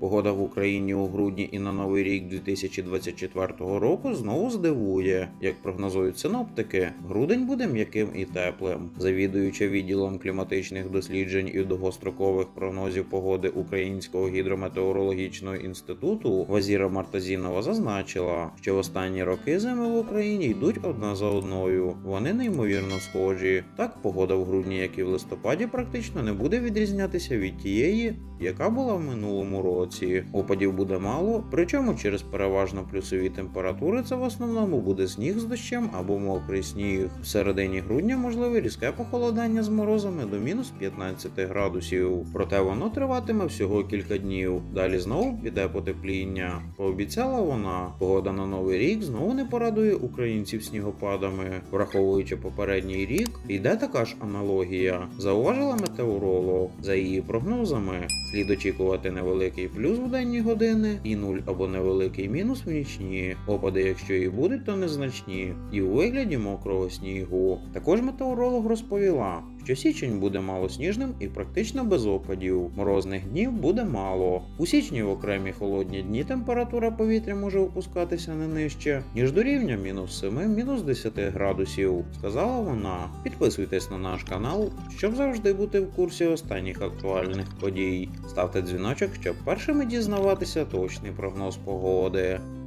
Погода в Україні у грудні і на Новий рік 2024 року знову здивує. Як прогнозують синоптики, грудень буде м'яким і теплим. Завідуюча відділом кліматичних досліджень і довгострокових прогнозів погоди Українського гідрометеорологічного інституту Вазіра Мартазінова зазначила, що в останні роки зими в Україні йдуть одна за одною. Вони неймовірно схожі. Так, погода в грудні, як і в листопаді, практично не буде відрізнятися від тієї, яка була в минулому році. Опадів буде мало, причому через переважно плюсові температури це в основному буде сніг з дощем або мокрий сніг. В середині грудня можливе різке похолодання з морозами до мінус 15 градусів. Проте воно триватиме всього кілька днів. Далі знову піде потепління. Пообіцяла вона. Погода на Новий рік знову не порадує українців снігопадами. Враховуючи попередній рік, йде така ж аналогія, зауважила метеоролог. За її прогнозами, слід очікувати невеликий плюс в денні години і 0 або невеликий мінус в нічні. Опади, якщо і будуть, то незначні, і у вигляді мокрого снігу. Також метеоролог розповіла, що січень буде малосніжним і практично без опадів. Морозних днів буде мало. У січні в окремі холодні дні температура повітря може опускатися не нижче, ніж до рівня мінус 7-10 градусів, сказала вона. Підписуйтесь на наш канал, щоб завжди бути в курсі останніх актуальних подій. Ставте дзвіночок, щоб першими дізнаватися точний прогноз погоди.